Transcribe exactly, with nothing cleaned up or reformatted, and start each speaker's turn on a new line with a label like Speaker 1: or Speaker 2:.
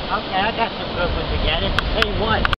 Speaker 1: Okay, I got some good ones again. It's the same one.